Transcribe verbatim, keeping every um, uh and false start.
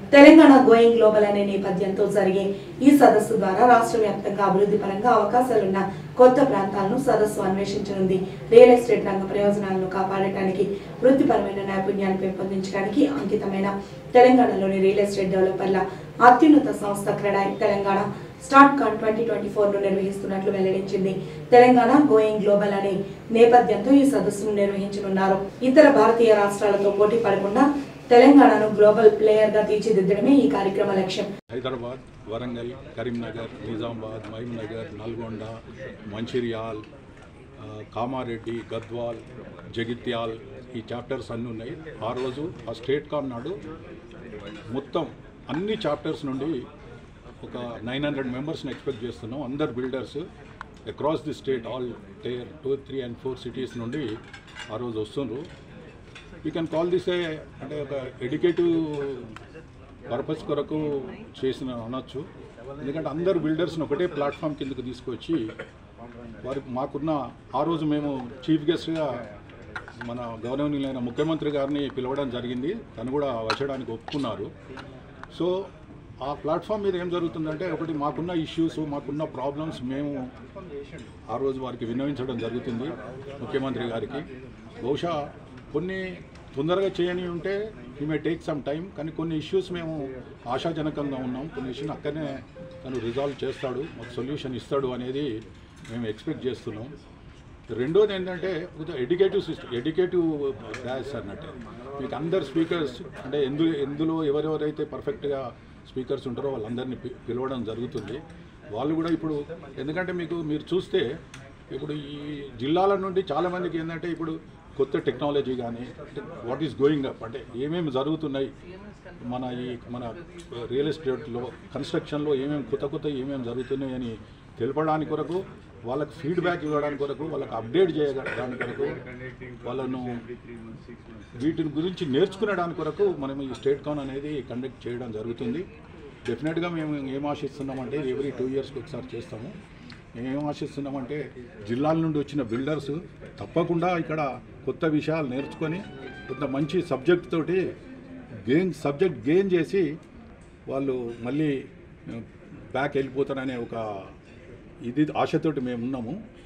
Telangana going global అనే నేపథ్యంతో జరిగే ఈ సదస్సు ద్వారా రాష్ట్ర వ్యాప్తంగా అభివృద్ధి పరంగా అవకాశాలున్న కొత్త ప్రాంతాలను సదస్సు అన్వేషించనుంది. రియల్ ఎస్టేట్ రంగ ప్రయోజనాలను కాపాడటానికి, వృత్తిపరమైన నైపుణ్యాన్ని పెంపొందించడానికి అంకితమైన తెలంగాణలోని రియల్ ఎస్టేట్ డెవలపర్ల అత్యున్నత సంస్థ CREDAI Telangana StateCon twenty twenty four ను నిర్వహిస్తున్నట్లు వెల్లడించింది. తెలంగాణ గోయింగ్ గ్లోబల్ అనే నేపథ్యంతో ఈ సదస్సును నిర్వహించనున్నారు. ఇతర భారతీయ రాష్ట్రాలతో పోటీ పడకుండా తెలంగాణను గ్లోబల్ ప్లేయర్ గా తీర్చిదిద్దడమే ఈ కార్యక్రమ లక్ష్యం. హైదరాబాద్, వరంగల్, కరీంనగర్, నిజామాబాద్, మహబూబ్నగర్, నల్గొండ, మంచిర్యాల్, కామారెడ్డి, గద్వాల్, జగిత్యాల్ ఈ చాప్టర్స్ అన్నీ ఉన్నాయి. ఆ రోజు ఆ స్టేట్ కాన్ నాడు మొత్తం అన్ని చాప్టర్స్ నుండి ఒక నైన్ హండ్రెడ్ మెంబర్స్ని ఎక్స్పెక్ట్ చేస్తున్నాం. అందరు builders across the state all tier two three and four cities నుండి ఆ రోజు వస్తున్నారు. You can call this a అంటే ఒక ఎడ్యుకేటివ్ పర్పస్ కొరకు చేసిన అనొచ్చు. ఎందుకంటే అందరు బిల్డర్స్ని ఒకటే ప్లాట్ఫామ్ కిందకు తీసుకొచ్చి వారికి మాకున్న ఆ రోజు మేము చీఫ్ గెస్ట్గా మన గౌరవనీయులైన ముఖ్యమంత్రి గారిని పిలవడం జరిగింది. తను కూడా వచ్చడానికి ఒప్పుకున్నారు. సో ఆ ప్లాట్ఫామ్ మీద ఏం జరుగుతుందంటే ఒకటి మాకున్న ఇష్యూస్, మాకున్న ప్రాబ్లమ్స్ మేము ఆ రోజు వారికి విన్నవించడం జరుగుతుంది ముఖ్యమంత్రి గారికి. బహుశా కొన్ని తొందరగా చేయని ఉంటే we may take some time, కానీ కొన్ని ఇష్యూస్ మేము ఆశాజనకంగా ఉన్నాం. కొన్ని ఇష్యూని అక్కడనే తను రిజాల్వ్ చేస్తాడు, మాకు సొల్యూషన్ ఇస్తాడు అనేది మేము ఎక్స్పెక్ట్ చేస్తున్నాం. రెండోది ఏంటంటే ఎడ్యుకేటివ్ సిస్టమ్, ఎడ్యుకేటివ్ బ్యాచ్ అన్నట్టు మీకు అందరు స్పీకర్స్ అంటే ఎందు ఎందులో ఎవరెవరైతే పర్ఫెక్ట్గా స్పీకర్స్ ఉంటారో వాళ్ళందరినీ పిలవడం జరుగుతుంది. వాళ్ళు కూడా ఇప్పుడు ఎందుకంటే మీకు మీరు చూస్తే ఇప్పుడు ఈ జిల్లాల నుండి చాలామందికి ఏంటంటే ఇప్పుడు కొత్త టెక్నాలజీ కానీ వాట్ ఈస్ గోయింగ్ అప్ అంటే ఏమేమి జరుగుతున్నాయి మన ఈ మన రియల్ ఎస్టేట్లో కన్స్ట్రక్షన్లో ఏమేమి కొత్త కొత్త ఏమేమి జరుగుతున్నాయి అని తెలపడానికి కొరకు, వాళ్ళకి ఫీడ్బ్యాక్ ఇవ్వడానికి కొరకు, వాళ్ళకి అప్డేట్ చేయడానికి కొరకు, వాళ్ళను వీటిని గురించి నేర్చుకునేడానికి కొరకు మనం ఈ స్టేట్ కాన్ అనేది కండక్ట్ చేయడం జరుగుతుంది. డెఫినెట్గా మేము ఏం ఆశిస్తున్నామంటే ఎవ్రీ టూ ఇయర్స్కి ఒకసారి చేస్తాము. మేము ఏం ఆశిస్తున్నామంటే జిల్లాల నుండి వచ్చిన బిల్డర్స్ తప్పకుండా ఇక్కడ కొత్త విషయాలు నేర్చుకొని కొంత మంచి సబ్జెక్ట్ తోటి గెయిన్ సబ్జెక్ట్ గెయిన్ చేసి వాళ్ళు మళ్ళీ బ్యాక్ వెళ్ళిపోతారనే ఒక ఇది ఆశతోటి మేము ఉన్నాము.